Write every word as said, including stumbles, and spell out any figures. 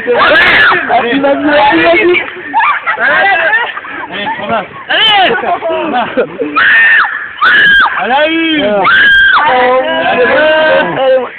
Vas-y, vas-y, vas-y, vas-y. Allez, on a. Allez On a. À la une. Oh, Allez. allez,